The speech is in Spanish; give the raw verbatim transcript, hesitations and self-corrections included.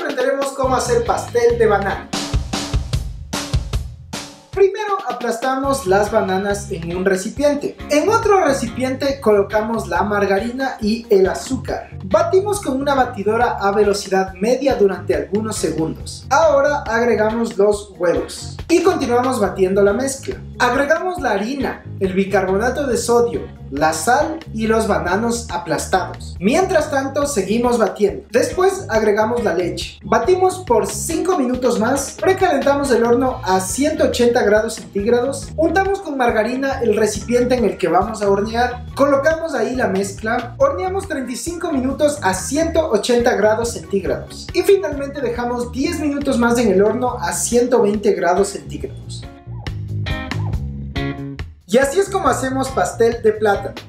aprenderemos cómo hacer pastel de banana. Primero aplastamos las bananas en un recipiente. En otro recipiente colocamos la margarina y el azúcar. Batimos con una batidora a velocidad media durante algunos segundos. Ahora agregamos los huevos y continuamos batiendo la mezcla. Agregamos la harina, el bicarbonato de sodio, la sal y los bananos aplastados. Mientras tanto seguimos batiendo. Después agregamos la leche. Batimos por cinco minutos más. Precalentamos el horno a ciento ochenta grados centígrados. Untamos con margarina el recipiente en el que vamos a hornear. Colocamos ahí la mezcla. Horneamos treinta y cinco minutos a ciento ochenta grados centígrados. Y finalmente dejamos diez minutos más en el horno a ciento veinte grados centígrados. Y así es como hacemos pastel de plátano.